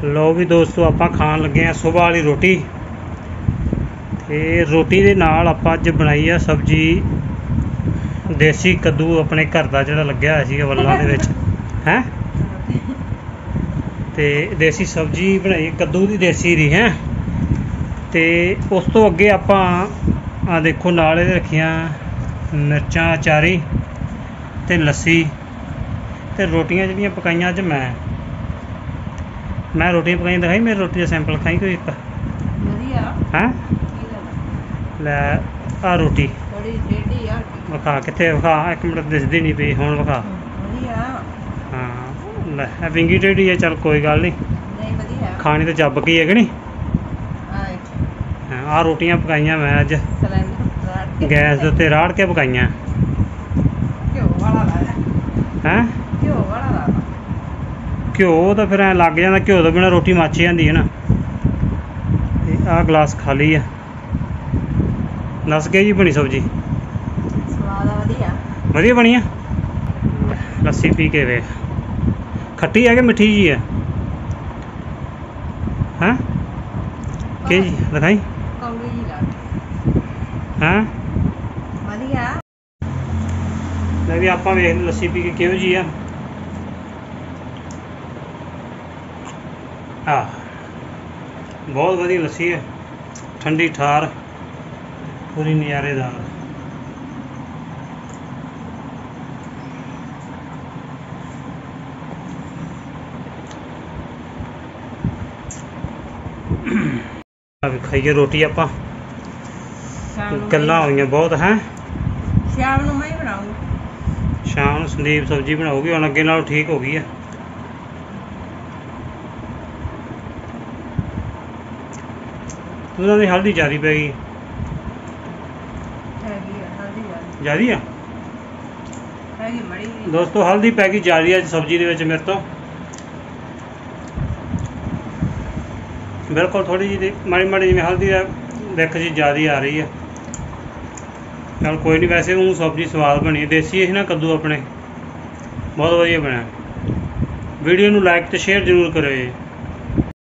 लो भी दोस्तों आपां खान लगे हैं सुबह वाली रोटी। ते रोटी दे नाल आपां अज बनाई है सब्जी देसी कद्दू अपने घर का जिहड़ा लग्या होया सीगा वल्लां दे विच हैं। ते देसी सब्जी बनाई कद्दू दी देसी दी हैं। ते उस तो अगे आपां आ देखो नाल इहदे रखियां मिर्चां चारी ते लस्सी ते रोटियां जिहड़ियां पकाइयां अज मैं रोटियां पकाई दिखाई मेरी रोटी का सैंपल खाई कोई एक हैं लै आ रोटी विखा कितने विखा एक मिनट दिसदी नहीं पई हुण विखा। हाँ लै विंगी टेढ़ी है चल कोई गल नहीं खानी तो जब की है कि नहीं। आ रोटियां पकाइयां मैं अज गैस दे उत्ते राड़ के पकाइयां हैं। घ्यो तो फिर ऐ लग जाता घ्यो तो बिना रोटी मच जाती है ना। आ गिलास खाली है दस के जी बनी सब्जी वधिया बनी है। लस्सी पी के वे खट्टी है कि मिठी जी है हैं के जी दिखाई हैं मैं भी आप वेख लस्सी पी के किहो जी है। बहुत वधिया लस्सी है ठंडी ठार पूरी नज़ारेदार। खाइए रोटी आपां गल्लां होईयां बहुत हैं। शाम नूं मैं ही बनाऊंगी शाम नूं संदीप सब्जी बनाऊगी हुण अगे नालों ठीक हो गई है। उन्होंने हल्दी ज़्यादा पै गई ज़्यादा है दोस्तों हल्दी पै गई ज़्यादा अज सब्जी दे विच मेरे तो बिल्कुल थोड़ी जी माड़ी माड़ी जिवें हल्दी का दिख जी ज़्यादा आ रही है। चल कोई नहीं वैसे वो सब्जी स्वाद बनी देसी है ना कद्दू अपने बहुत वधिया बनया। वीडियो नूं लाइक तो शेयर जरूर करो।